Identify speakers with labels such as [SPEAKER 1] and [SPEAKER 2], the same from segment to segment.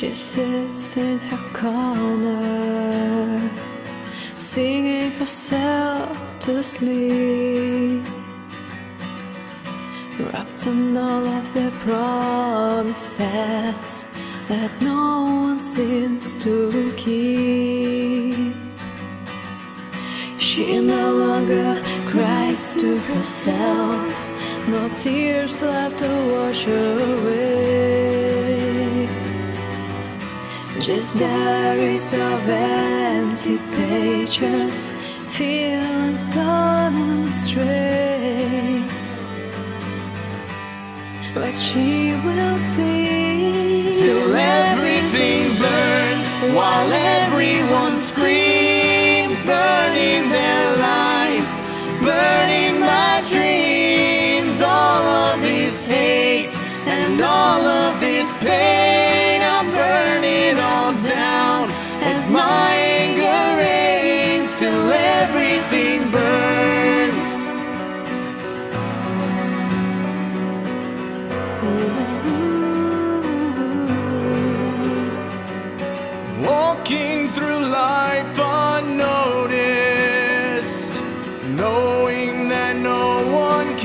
[SPEAKER 1] She sits in her corner, singing herself to sleep, wrapped in all of the promises that no one seems to keep. She no longer cries to herself, no tears left to wash away, just diaries of empty pages, feelings gone astray. But she will sing
[SPEAKER 2] till everything burns, while everyone screams, burning their lives, burning my dreams. All of this hate and all of this pain, I'm burning all down as my anger reigns, till everything burns. Walking through life unnoticed, knowing that no one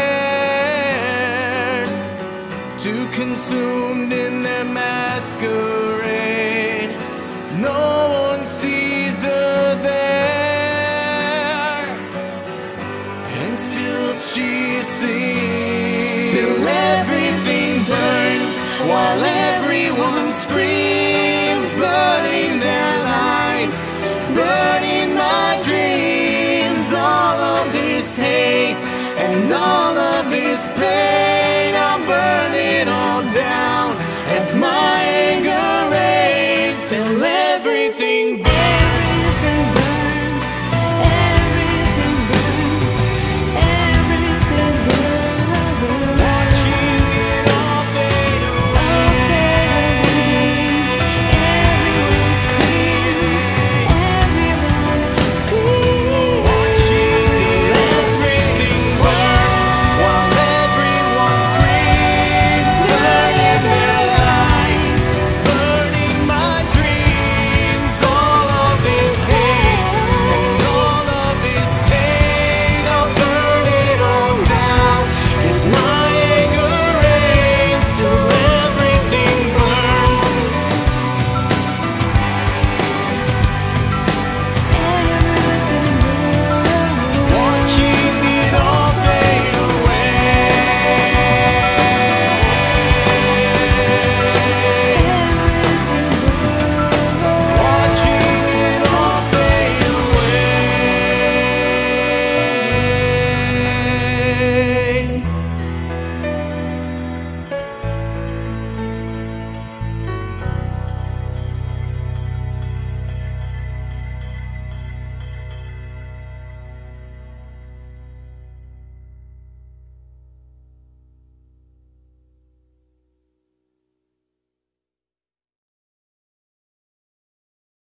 [SPEAKER 2] cares, too consumed in their masquerade, no one sees her there, and still she sings, till everything burns, while everyone screams, burning their lights, burning my dreams. All of this hate and all of this pain, I'm burning all down as my anger reigns, till everything burns.